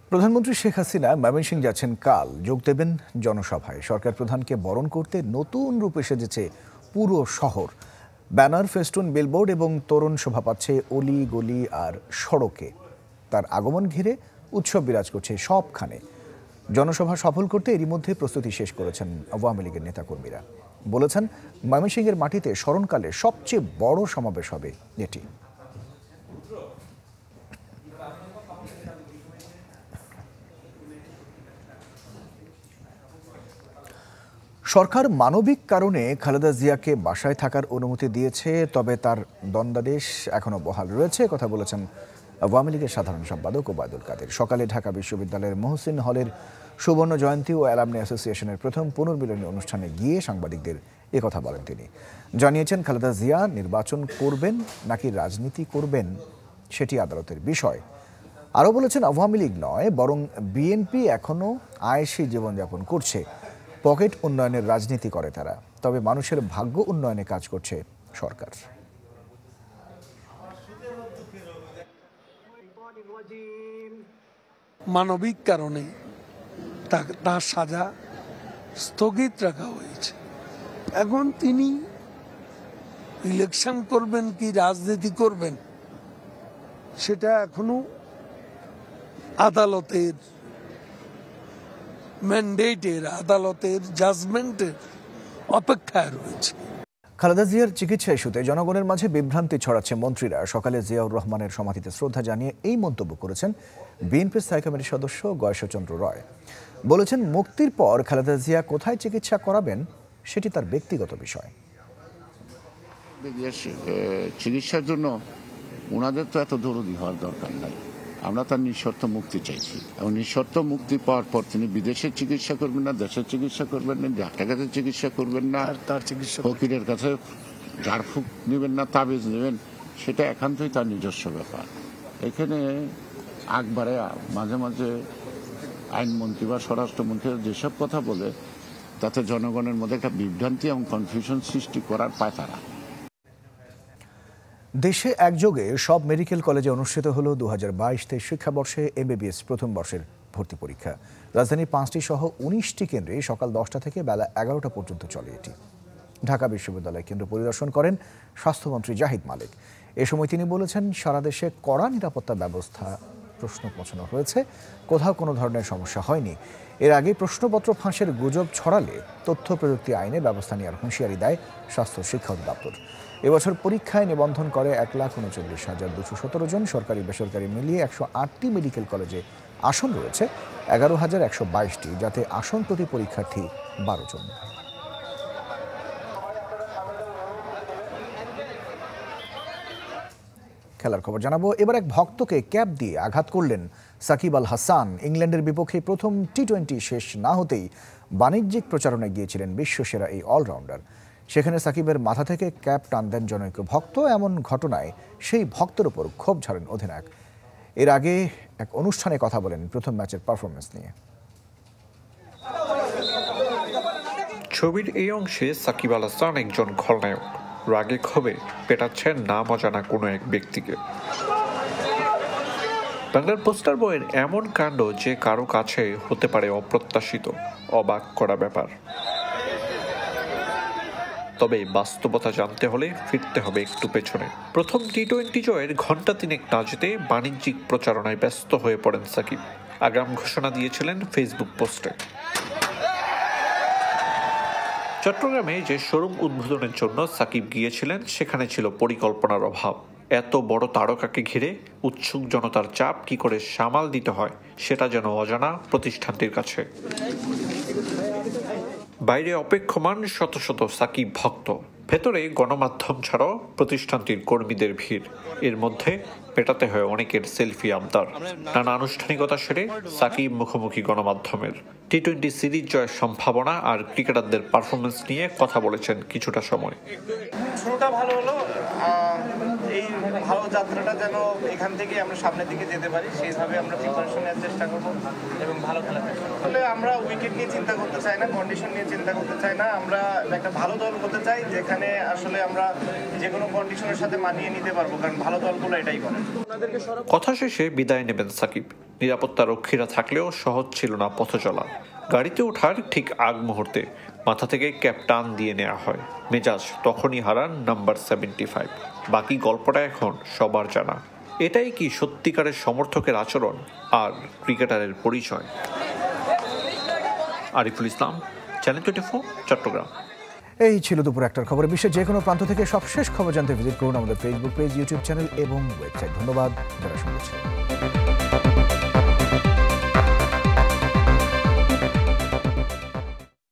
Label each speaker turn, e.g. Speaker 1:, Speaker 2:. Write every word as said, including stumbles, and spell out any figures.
Speaker 1: প্রধানমন্ত্রী শেখ হাসিনা ময়মনসিংহ যাচ্ছেন কাল, যোগ দেবেন জনসভায়। সরকার প্রধানকে বরণ করতে নতুন রূপে সেজেছে পুরো শহর। ব্যানার, ফেস্টুন, বিলবোর্ড এবং তোরণ শোভা পাচ্ছে অলি গলি আর সড়কে। তার আগমন ঘিরে উৎসব বিরাজ করছে সবখানে। জনসভা সফল করতে এরই মধ্যে প্রস্তুতি শেষ করেছেন আওয়ামী লীগের নেতাকর্মীরা। বলেছেন, ময়মনসিংহের মাটিতে স্মরণকালে সবচেয়ে বড় সমাবেশ হবে এটি। সরকার মানবিক কারণে খালেদা জিয়াকে বাসায় থাকার অনুমতি দিয়েছে, তবে তার দণ্ডাদেশ এখনও বহাল রয়েছে, কথা বলেছেন আওয়ামী লীগের সাধারণ সম্পাদক ওবায়দুল কাদের। সকালে ঢাকা বিশ্ববিদ্যালয়ের মহসিন হলের সুবর্ণ জয়ন্তী ও অ্যালামনি অ্যাসোসিয়েশনের প্রথম পুনর্মিলনী অনুষ্ঠানে গিয়ে সাংবাদিকদের একথা বলেন তিনি। জানিয়েছেন, খালেদা জিয়া নির্বাচন করবেন নাকি রাজনীতি করবেন সেটি আদালতের বিষয়। আরও বলেছেন, আওয়ামী লীগ নয় বরং বিএনপি এখনও আয়েশি জীবনযাপন করছে। পকেট উন্নয়নের রাজনীতি করে তারা, তবে মানুষের ভাগ্য উন্নয়নে কাজ করছে সরকার।
Speaker 2: মানবিক কারণে তার সাজা স্থগিত রাখা হয়েছে। এখন তিনি ইলেকশন করবেন কি রাজনীতি করবেন সেটা এখনো আদালতের ম্যান্ডেটের, আদালতের জাজমেন্টের অপেক্ষায় রয়েছে।
Speaker 1: খালেদা জিয়ার চিকিৎসা ইস্যুতে জনগণের মাঝে বিভ্রান্তি ছড়াচ্ছে মন্ত্রীরা। সকালে জিয়াউর রহমানের সমাধিতে শ্রদ্ধা জানিয়ে এই মন্তব্য করেছেন বিএনপির স্থায়ী কমিটির সদস্য গয়েশ্বরচন্দ্র রয়। বলেছেন, মুক্তির পর খালেদা জিয়া কোথায় চিকিৎসা করাবেন সেটি তার ব্যক্তিগত বিষয়।
Speaker 3: চিকিৎসার জন্য ওনাদের তো এত দরদি হওয়ার দরকার নাই। আমরা তার নিঃশর্ত মুক্তি চাইছি এবং নিঃশর্ত মুক্তি পাওয়ার পর তিনি বিদেশের চিকিৎসা করবেন না, দেশের চিকিৎসা করবেন না, ডাক্তার কাছে চিকিৎসা করবেন না, তার চিকিৎসা ফকিরের কাছে ঝাড়ফুঁক নেবেন না, তাবিজ নেবেন, সেটা একান্তই তার নিজস্ব ব্যাপার। এখানে একবারে মাঝে মাঝে আইনমন্ত্রী বা স্বরাষ্ট্রমন্ত্রী যেসব কথা বলে তাতে জনগণের মধ্যে একটা বিভ্রান্তি এবং কনফিউশন সৃষ্টি করার পায় তারা।
Speaker 1: দেশে একযোগে সব মেডিকেল কলেজে অনুষ্ঠিত হলো দু হাজার বাইশ তেইশ শিক্ষাবর্ষে এমবিবিএস প্রথম বর্ষের ভর্তি পরীক্ষা। রাজধানীর পাঁচটি সহ উনিশটি কেন্দ্রে সকাল দশটা থেকে বেলা এগারোটা পর্যন্ত চলে এটি। ঢাকা বিশ্ববিদ্যালয় কেন্দ্র পরিদর্শন করেন স্বাস্থ্যমন্ত্রী জাহিদ মালিক। এ সময় তিনি বলেছেন, সারা দেশে কড়া নিরাপত্তা ব্যবস্থা প্রশ্ন পৌঁছানো হয়েছে, কোথাও কোনো ধরনের সমস্যা হয়নি। এর আগে প্রশ্নপত্র ফাঁসের গুজব ছড়ালে তথ্য প্রযুক্তি আইনে ব্যবস্থা নেওয়ার হুঁশিয়ারি দেয় স্বাস্থ্য শিক্ষা অধিদপ্তর। এবছর পরীক্ষায় নিবন্ধন করে এক লাখ উনচল্লিশ হাজার দুশো সতেরো জন। সরকারি বেসরকারি মিলিয়ে একশো আটটি মেডিকেল কলেজে আসন রয়েছে এগারো হাজার একশো বাইশটি, যাতে আসন প্রতি পরীক্ষার্থী বারো জন। খেলার খবর জানাবো। এবার এক ভক্তকে ক্যাপ দিয়ে আঘাত করলেন সাকিব আল হাসান। ইংল্যান্ডের বিপক্ষে প্রথম টি টোয়েন্টি শেষ না হতেই বাণিজ্যিক প্রচারণায় গিয়েছিলেন বিশ্বসেরা এই অলরাউন্ডার। সেখানে সাকিবের মাথা থেকে ক্যাপ টান দেন জনৈক ভক্ত। এমন ঘটনায় সেই ভক্তের উপর ক্ষোভ ঝাড়েন অধিনায়ক। এর আগে এক অনুষ্ঠানে কথা বলেন প্রথম ম্যাচের পারফরমেন্স নিয়ে।
Speaker 4: ছবির এই অংশে সাকিব আল হাসান একজন খলনায়ক রাগে ক্ষোভে পেটাচ্ছেন নাম অজানা কোনো এক ব্যক্তিকে। বাংলার পোস্টার বইয়ের এমন কাণ্ড যে কারো কাছে হতে পারে অপ্রত্যাশিত, অবাক করা ব্যাপার। তবে বাস্তবতা জানতে হলে ফিরতে হবে একটু পেছনে। প্রথম টি টোয়েন্টি জয়ের ঘণ্টা তিনেক না যেতে বাণিজ্যিক প্রচারণায় ব্যস্ত হয়ে পড়েন সাকিব। আগাম ঘোষণা দিয়েছিলেন ফেসবুক পোস্টে। চট্টগ্রামে যে শোরুম উদ্বোধনের জন্য সাকিব গিয়েছিলেন সেখানে ছিল পরিকল্পনার অভাব। এত বড় তারকাকে ঘিরে উৎসুক জনতার চাপ কি করে সামাল দিতে হয় সেটা যেন অজানা প্রতিষ্ঠানটির কাছে। বাইরে অপেক্ষমান শত শত সাকিব ভক্ত, ভেতরে গণমাধ্যম ছাড়াও প্রতিষ্ঠানটির কর্মীদের ভিড়। এর মধ্যে পেটাতে হয় অনেকের সেলফি আবদার। নানা আনুষ্ঠানিকতা সেরে সাকিব মুখোমুখি গণমাধ্যমের। টি টোয়েন্টি সিরিজ জয়ের সম্ভাবনা আর ক্রিকেটারদের পারফরমেন্স নিয়ে কথা বলেছেন কিছুটা সময়।
Speaker 5: শুরুটা ভালো হলো, এই ভালো যাত্রাটা যেন এখান থেকে আমরা সামনের দিকে যেতে পারি সেইভাবে আমরা প্রিপারেশন নেওয়ার চেষ্টা করব এবং ভালো খেলার চেষ্টা করব। আসলে আমরা উইকেট নিয়ে চিন্তা করতে চাই না, কন্ডিশন নিয়ে চিন্তা করতে চাই না, আমরা একটা ভালো দল হতে চাই যেখানে আসলে আমরা যে কোনো কন্ডিশনের সাথে মানিয়ে নিতে পারবো, কারণ ভালো দলগুলো এটাই করে।
Speaker 4: কথা শেষে বিদায় নেবেন সাকিব। নিরাপত্তা রক্ষীরা থাকলেও সহজ ছিল না পথ চলা। গাড়িতে ওঠার ঠিক আগ মুহূর্তে মাথা থেকে ক্যাপ টান দিয়ে নেওয়া হয়। মেজাজ তখনই হারান নাম্বার সেভেন্টি ফাইভ। বাকি গল্পটা এখন সবার জানা। এটাই কি সত্যিকারের সমর্থকের আচরণ আর ক্রিকেটারের পরিচয়? Ariful Islam, channel twenty four, Chattogram.
Speaker 1: এই ছিল দুপুর একটার খবর। বিশ্বের যে কোনো প্রান্ত থেকে সবশেষ খবর জানতে ভিজিট করুন আমাদের ফেসবুক পেজ, ইউটিউব চ্যানেল এবং ওয়েবসাইট। ধন্যবাদ যারা শুনেছেন।